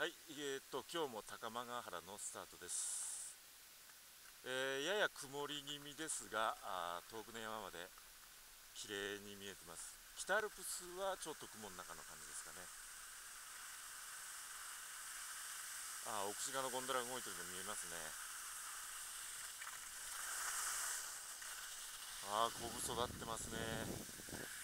はい、今日も高間ヶ原のスタートです。やや曇り気味ですが、遠くの山まで綺麗に見えてます。北アルプスはちょっと雲の中の感じですかね。奥志賀のゴンドラが動いてるの見えますね。小布育ってますね。